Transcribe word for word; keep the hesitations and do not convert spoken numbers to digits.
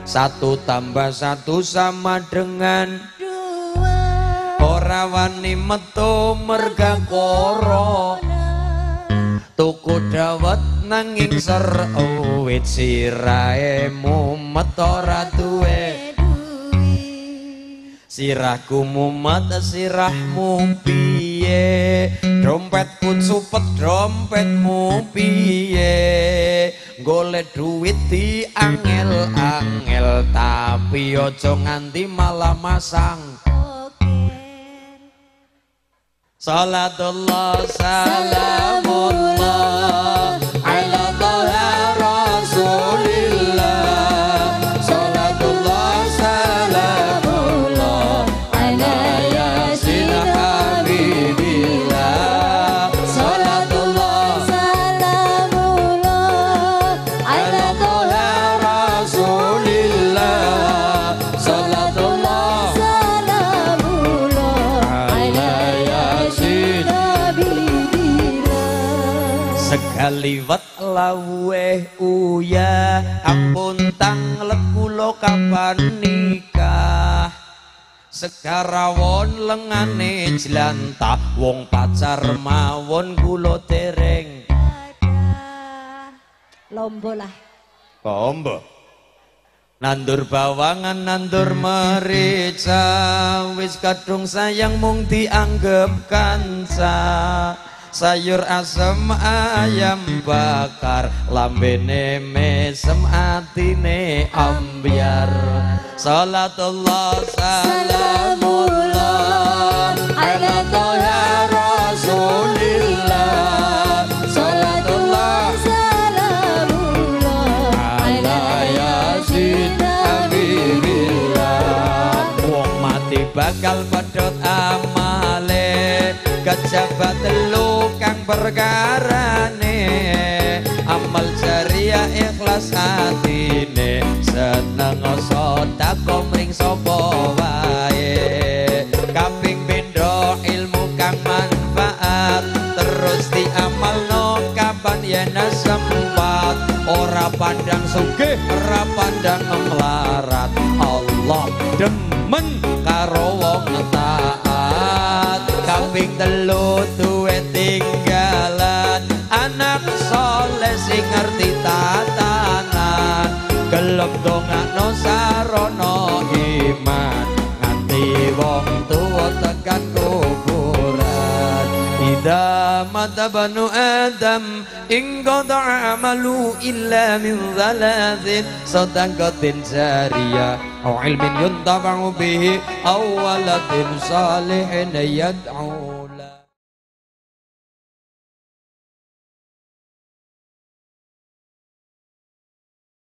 Satu tambah satu sama dengan dua. Ora wani metu merga corona. Tuku dawet nanging ser wit sirahe mumet ora duwe. Sirahku mumet sirahmu piye, dompetku cupet dompetmu piye. Golek duit di angel-angel tapi ojo nganti malah masang. Salatullah salamullah ala toha rasulillah. Salatullah salamullah ala yasin habibillah. Salatullah salamullah ala toha rasulillah. Salatullah salamullah ala yasin habibillah. Segaliwat lawe uya ampun tanglet kula kapan nikah. Segarawon lengane jlantah wong pacar mawon kula dereng lombo lah. Lombo. Nandur bawangan nandur merica wis kadung sayang mung dianggep kanca. Sayur asem ayam bakar lambene mesem atine ambyar. Salatullah salamullah ala toha rasulillah. Salatullah salamullah ala yasin habibillah. Wong mati bakal pedhot amale kejabat telu kang perkarane. Amal jariah ikhlas atine seneng sedekah mring sapa wae. Kaping pindho ilmu kang manfaat terus diamalno kapan yen sempat. Ora pandang sugih ora pandang melarat. Allah demen karo wong taat. Kaping telu duwe tinggalan anak soleh sing ngerti tatanan. Gelem dongakno sarana iman nganti wong tuwa tekan kuburan. Idza mata banu adam in qada'a amalu illa min thalathin sadaqatin jariyah aw ilmin yuntafa'u bihi aw waladin salihin yad'u